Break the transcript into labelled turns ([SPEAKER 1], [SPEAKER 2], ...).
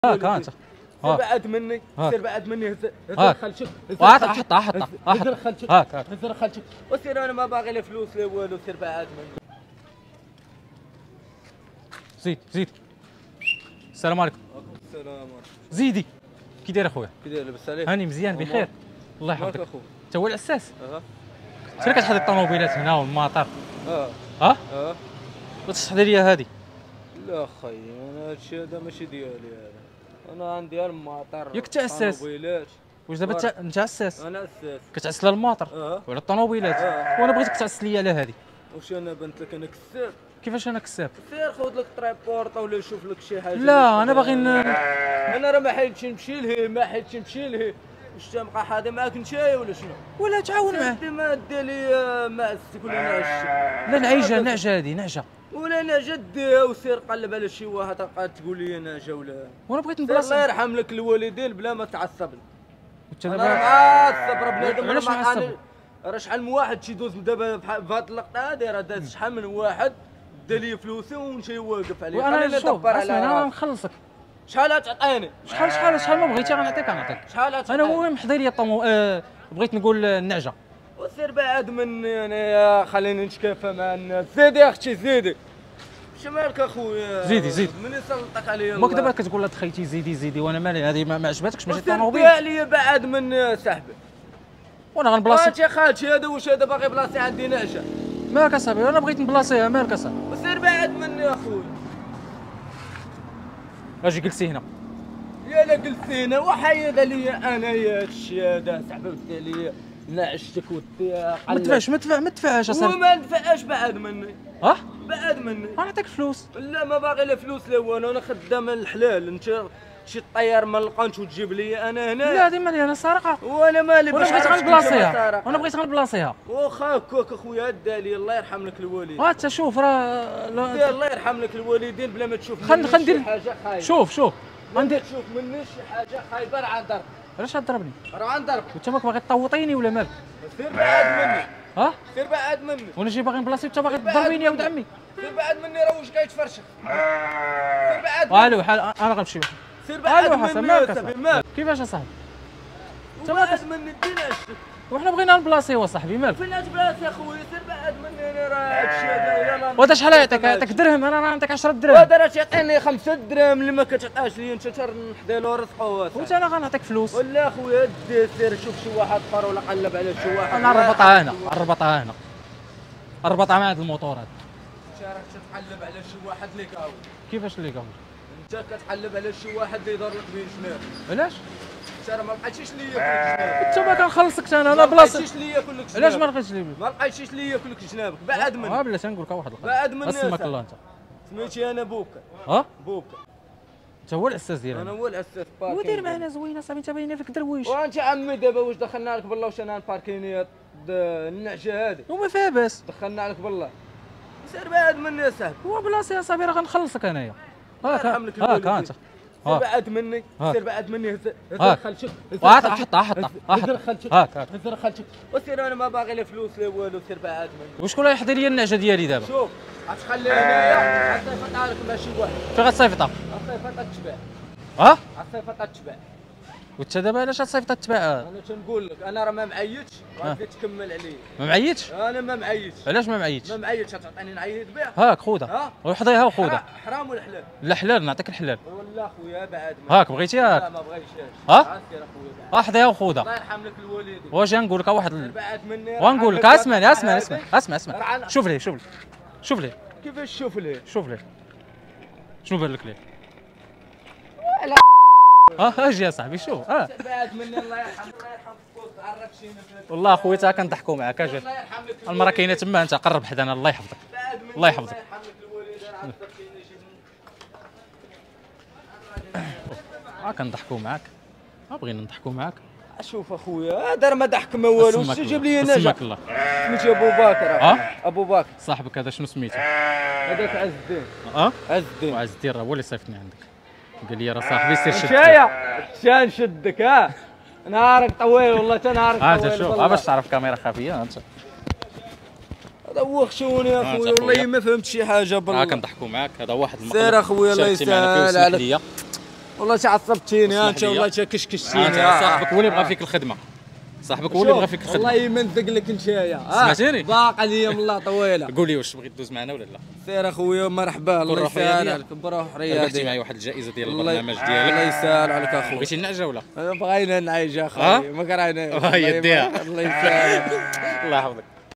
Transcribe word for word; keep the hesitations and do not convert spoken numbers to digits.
[SPEAKER 1] هاك ها انت
[SPEAKER 2] سير بعد مني سير بعد مني
[SPEAKER 1] هاك
[SPEAKER 2] خلشك
[SPEAKER 1] هات احطها احطها
[SPEAKER 2] هزر خلشك
[SPEAKER 1] هاك هاك
[SPEAKER 2] هزر خلشك وسير انا ما باغي لا فلوس لا والو سير بعد مني.
[SPEAKER 1] زيد زيد. السلام عليكم.
[SPEAKER 2] وعليكم السلام ورحمة.
[SPEAKER 1] زيدي كي داير اخويا؟
[SPEAKER 2] كي داير لاباس عليك؟
[SPEAKER 1] هاني مزيان بخير الله
[SPEAKER 2] مالك
[SPEAKER 1] يحفظك.
[SPEAKER 2] اخويا؟
[SPEAKER 1] انت هو العساس؟
[SPEAKER 2] اه
[SPEAKER 1] شنو كتحضر الطوموبيلات هنا والمطار؟
[SPEAKER 2] اه
[SPEAKER 1] ها؟
[SPEAKER 2] اه
[SPEAKER 1] بغيت تحضر لي هذه.
[SPEAKER 2] لا خي انا هادشي هذا ماشي ديالي هذا، انا عندي المطار
[SPEAKER 1] ياك انت عساس؟
[SPEAKER 2] طوموبيلات.
[SPEAKER 1] واش دابا انت انت عساس؟
[SPEAKER 2] انا عساس
[SPEAKER 1] كتعس على المطر
[SPEAKER 2] اه
[SPEAKER 1] وعلى الطوموبيلات
[SPEAKER 2] اه.
[SPEAKER 1] وانا بغيتك تعس لي على هذه.
[SPEAKER 2] واش انا بنت لك انا كساب؟
[SPEAKER 1] كيفاش انا كساب؟
[SPEAKER 2] سير خذ لك طريبورطا ولا شوف لك شي حاجه.
[SPEAKER 1] لا انا باغي ن...
[SPEAKER 2] انا راه ما حيتش نمشي لهيه ما حيتش نمشي لهيه. واش تبقى حاضي معاك نتايا ولا شنو؟
[SPEAKER 1] ولا تعاون معاه.
[SPEAKER 2] انت ما دير لي معزتك ولا نعش.
[SPEAKER 1] لا نعيجه نعجه هذه نعجه.
[SPEAKER 2] ولا نعجه ديها وسير قلب على شي واحد تبقى تقول لي نعجه ولا.
[SPEAKER 1] وانا بغيت
[SPEAKER 2] الله
[SPEAKER 1] نبلاصه.
[SPEAKER 2] يرحم لك الوالدين بلا ما تعصبني.
[SPEAKER 1] وانت
[SPEAKER 2] انا
[SPEAKER 1] دابا
[SPEAKER 2] معصب راه بنادم.
[SPEAKER 1] علاش معصب؟
[SPEAKER 2] راه شحال من واحد تيدوز دابا في هاد اللقطه هادي راه داز شحال من واحد دا لي فلوسي ومشى واقف عليه.
[SPEAKER 1] وانا
[SPEAKER 2] خليني
[SPEAKER 1] شوف
[SPEAKER 2] ندبر على
[SPEAKER 1] اسمع انا
[SPEAKER 2] راسي.
[SPEAKER 1] نخلصك.
[SPEAKER 2] شحال تعطيني؟
[SPEAKER 1] شحال شحال شحال ما بغيتي غنعطيك غنعطيك.
[SPEAKER 2] شحال
[SPEAKER 1] انا
[SPEAKER 2] تعطيني؟
[SPEAKER 1] المهم حضر لي الطمو آه بغيت نقول النعجه.
[SPEAKER 2] وسير بعد مني انايا خليني نتكافى مع الناس. زيدي يا اختي زيدي. اش مالك اخويا؟
[SPEAKER 1] زيدي زيد.
[SPEAKER 2] من يسلطك عليا
[SPEAKER 1] ماك دابا كتقول لها خيتي زيدي زيدي وانا مالي هذه ما ما عجباتكش ماشي
[SPEAKER 2] وسير
[SPEAKER 1] الطوموبيل.
[SPEAKER 2] ديها لي بعد من صاحبي.
[SPEAKER 1] وانا غنبلاصي.
[SPEAKER 2] انت خالتي هذا واش هذا باغي بلاصي عندي نعشه.
[SPEAKER 1] مالك اصاحبي انا بغيت نبلاصيها مالك اصاحبي.
[SPEAKER 2] وسير بعد مني يا اخويا.
[SPEAKER 1] اجي جلسي هنا.
[SPEAKER 2] يا لا قلت لينا وحيد عليا انايا هادشي هذا صاحبي قلت لي نعشتك ودي
[SPEAKER 1] ما تدفعش ما تدفع ما تدفعش اصاحبي.
[SPEAKER 2] وما ندفعش بعد مني.
[SPEAKER 1] ها؟
[SPEAKER 2] بعد مني.
[SPEAKER 1] غنعطيك فلوس.
[SPEAKER 2] لا ما باغي لا فلوس لا والو. انا خدام الحلال. انت شي طيار ما لقانش وتجيب لي انا هنا.
[SPEAKER 1] لا هذه مالي انا سارقه.
[SPEAKER 2] وانا مالي
[SPEAKER 1] وانا بغيت غنبلاصيها وانا بغيت غنبلاصيها.
[SPEAKER 2] واخا هكاك اخويا هدا لي الله يرحم لك الوالدين.
[SPEAKER 1] ها انت شوف راه لا-
[SPEAKER 2] الله يرحم لك الوالدين بلا ما تشوف
[SPEAKER 1] خل-
[SPEAKER 2] مني
[SPEAKER 1] خل
[SPEAKER 2] شي
[SPEAKER 1] ندير-
[SPEAKER 2] حاجه خايبه.
[SPEAKER 1] شوف شوف
[SPEAKER 2] بلا ما
[SPEAKER 1] غندير.
[SPEAKER 2] تشوف مني شي حاجه خايبه راه غنضرب.
[SPEAKER 1] علاش غضربني؟
[SPEAKER 2] راه غنضرب.
[SPEAKER 1] وانت ماك باغي تطوطيني ولا مالك؟
[SPEAKER 2] سير بعد مني.
[SPEAKER 1] ها؟
[SPEAKER 2] سير بعد مني.
[SPEAKER 1] وانا جاي باغي نبلاصي وانت باغي
[SPEAKER 2] بعد
[SPEAKER 1] تضربيني يا ولد
[SPEAKER 2] مني.
[SPEAKER 1] عمي.
[SPEAKER 2] سير بعد مني راه واش كيتفرشخ. سير بعد مني.
[SPEAKER 1] الو حال انا غنمشي.
[SPEAKER 2] سير بعد
[SPEAKER 1] الو
[SPEAKER 2] مني
[SPEAKER 1] حسن
[SPEAKER 2] يا
[SPEAKER 1] مالك
[SPEAKER 2] صاحبي
[SPEAKER 1] اصاحبي؟
[SPEAKER 2] مالك.
[SPEAKER 1] كيفاش اصاحبي؟
[SPEAKER 2] بعد مني دينا عشتك.
[SPEAKER 1] وحنا بغينا نبلاصيو اصاحبي مالك؟
[SPEAKER 2] فين بلاصه يا خويا؟ سير بعد مني انا راه هادشي هذا يلاه.
[SPEAKER 1] وهذا شحال يعطيك؟ يعطيك درهم انا راه نعطيك عشرة دراهم.
[SPEAKER 2] وهذا راه تيعطيني خمسة دراهم اللي ما كتعطاش لي انت تنحدى له رزقه.
[SPEAKER 1] وانت انا غنعطيك فلوس.
[SPEAKER 2] ولا اخويا دي سير شوف شي واحد اخر ولا قلب على شي واحد.
[SPEAKER 1] انا نربطها هنا نربطها هنا نربطها مع هاد الموطور هذا.
[SPEAKER 2] انت راك تتقلب على شي واحد اللي كاوي.
[SPEAKER 1] كيفاش اللي قبل؟
[SPEAKER 2] انت كتقلب على شي واحد اللي يدور لك بين جناب.
[SPEAKER 1] علاش؟
[SPEAKER 2] انت راه ما لقيتيش ليا كلك جنابك.
[SPEAKER 1] انت ما كنخلصك انا انا
[SPEAKER 2] ما
[SPEAKER 1] بلاصه.
[SPEAKER 2] لقيتيش ليا كلك جنابك.
[SPEAKER 1] علاش ما لقيتش لي؟
[SPEAKER 2] ما لقيتيش ليا كلك جنابك. بعد
[SPEAKER 1] اه
[SPEAKER 2] مني.
[SPEAKER 1] بلاتي نقول لك واحد القضيه.
[SPEAKER 2] بعد مني
[SPEAKER 1] اسمك الله انت.
[SPEAKER 2] سميتي انا بوكا.
[SPEAKER 1] ها؟
[SPEAKER 2] بوكا.
[SPEAKER 1] انت هو الاساس
[SPEAKER 2] انا
[SPEAKER 1] ديالنا.
[SPEAKER 2] هو الاساس باكين.
[SPEAKER 1] ودير معنا زوينه صاحبي انت باينه فيك درويش.
[SPEAKER 2] وانت عمي دابا واش دخلنا لك بالله واش انا نباركيني النعجه هذه.
[SPEAKER 1] وما فيها باس.
[SPEAKER 2] دخلنا عليك بالله. سير بعد مني يا صاحبي.
[SPEAKER 1] هو بلاصه يا صاحبي راه غنخلصك انايا. هاك
[SPEAKER 2] يرحم لك
[SPEAKER 1] هاك
[SPEAKER 2] الوالدين.
[SPEAKER 1] ها انت.
[SPEAKER 2] سير بعد مني.
[SPEAKER 1] هاك.
[SPEAKER 2] سير بعد مني. هز
[SPEAKER 1] هاك.
[SPEAKER 2] خلشك.
[SPEAKER 1] وهات احطها احطها
[SPEAKER 2] هزر
[SPEAKER 1] احطها.
[SPEAKER 2] خلشك.
[SPEAKER 1] هاك هاك.
[SPEAKER 2] هزر خلشك. وسير انا ما باغي لا فلوس لا والو. سير بعد مني.
[SPEAKER 1] وشكون اللي يحضر لي النعجه ديالي دابا؟
[SPEAKER 2] شوف غتخلي هنايا غتصيفط لك ماشي واحد.
[SPEAKER 1] فين غتصيفطها؟
[SPEAKER 2] غتصيفط تتباع.
[SPEAKER 1] ها؟
[SPEAKER 2] غتصيفط تتباع.
[SPEAKER 1] وانت دابا علاش غتصيفط تتباع؟
[SPEAKER 2] انا تنقول لك انا راه ما معيطش غادي تكمل عليا.
[SPEAKER 1] ما معيطش؟
[SPEAKER 2] انا ما معيطش.
[SPEAKER 1] علاش ما معيطش؟
[SPEAKER 2] ما معيطش تعطيني نعيط بها.
[SPEAKER 1] هاك خذها
[SPEAKER 2] ها؟
[SPEAKER 1] وحضيها وخذها.
[SPEAKER 2] حرام ولا حلال؟
[SPEAKER 1] لا حلال نعطيك الحلال.
[SPEAKER 2] والله خويا بعد
[SPEAKER 1] هاك بغيتي
[SPEAKER 2] لا
[SPEAKER 1] هاك؟
[SPEAKER 2] ما بغيتش.
[SPEAKER 1] ها؟
[SPEAKER 2] سير اخويا بعد.
[SPEAKER 1] اه حضيها وخذها.
[SPEAKER 2] الله يرحم لك الوالدين.
[SPEAKER 1] واش نقول لك واحد
[SPEAKER 2] سير
[SPEAKER 1] ال...
[SPEAKER 2] بعد مني.
[SPEAKER 1] ونقول لك اسمعني اسمع اسمع اسمع اسمع شوف لي شوف لي شوف لي
[SPEAKER 2] كيفاش شوف ليه؟
[SPEAKER 1] شوف لي شنو بان لك ليه؟
[SPEAKER 2] لا.
[SPEAKER 1] ها اجي يا صاحبي شوف اه
[SPEAKER 2] سير بعد مني الله يرحم الله يرحم فوت عرف شي نفس.
[SPEAKER 1] والله اخويا تا كنضحكوا معاك اجي
[SPEAKER 2] الله يرحم لك
[SPEAKER 1] المراه كاينه تما انت قرب حدانا الله يحفظك
[SPEAKER 2] بعد مني.
[SPEAKER 1] الله يحفظك.
[SPEAKER 2] الله يرحم لك الوالدين عرفتيني شي.
[SPEAKER 1] ها كنضحكوا معاك ما بغينا نضحكوا معاك.
[SPEAKER 2] شوف اخويا هذا راه ما ضحك ما والو.
[SPEAKER 1] اسمك
[SPEAKER 2] شتي جاب
[SPEAKER 1] الله.
[SPEAKER 2] لي نجا.
[SPEAKER 1] اسمك الله.
[SPEAKER 2] سميتو ابو بكر.
[SPEAKER 1] ها؟
[SPEAKER 2] ابو بكر.
[SPEAKER 1] صاحبك هذا شنو سميتو؟
[SPEAKER 2] هذاك عز الدين.
[SPEAKER 1] اه
[SPEAKER 2] عز الدين.
[SPEAKER 1] وعز الدين راه هو اللي صيفطني عندك قال لي راه صاحبي سير شد
[SPEAKER 2] مشايا شان شدك ها. نهارك طويل والله تا نهارك
[SPEAKER 1] ها
[SPEAKER 2] طويل.
[SPEAKER 1] انت شوف
[SPEAKER 2] والله.
[SPEAKER 1] ها باش تعرف كاميرا خفيه انت.
[SPEAKER 2] هذا هو خشوني يا
[SPEAKER 1] آه،
[SPEAKER 2] اخويا
[SPEAKER 1] أنت
[SPEAKER 2] والله
[SPEAKER 1] أخويا.
[SPEAKER 2] ما فهمت شي حاجه
[SPEAKER 1] ها
[SPEAKER 2] بالله.
[SPEAKER 1] كنضحكوا معاك هذا واحد
[SPEAKER 2] سير اخويا الله
[SPEAKER 1] شاركتي معنا فيه
[SPEAKER 2] يسهل
[SPEAKER 1] وسمح
[SPEAKER 2] عليك.
[SPEAKER 1] ليا
[SPEAKER 2] والله شي عصبتيني
[SPEAKER 1] اسمح
[SPEAKER 2] انت
[SPEAKER 1] لي.
[SPEAKER 2] والله شي كشكشتيني
[SPEAKER 1] انت صاحبك هو اللي بغى فيك الخدمه، صاحبك هو اللي بغى فيك الخدمه.
[SPEAKER 2] والله يمنثق لك نتايا
[SPEAKER 1] سمعتيني؟
[SPEAKER 2] باقا ليا من الله طويله.
[SPEAKER 1] قول لي واش تبغي تدوز معنا ولا لا؟
[SPEAKER 2] سير اخويا مرحبا الله
[SPEAKER 1] روح
[SPEAKER 2] يسهل
[SPEAKER 1] رياضية.
[SPEAKER 2] عليك بروح
[SPEAKER 1] ربحتي
[SPEAKER 2] رياضي.
[SPEAKER 1] معايا واحد الجائزه ديال
[SPEAKER 2] الله
[SPEAKER 1] البرنامج
[SPEAKER 2] الله
[SPEAKER 1] ديالك.
[SPEAKER 2] يسهل عليك اخويا.
[SPEAKER 1] بغيتي النعجه ولا؟
[SPEAKER 2] بغينا نعيش
[SPEAKER 1] ها؟
[SPEAKER 2] اخويا ما كرهناش.
[SPEAKER 1] ها، هي ديها.
[SPEAKER 2] الله يسهل.
[SPEAKER 1] الله يحفظك.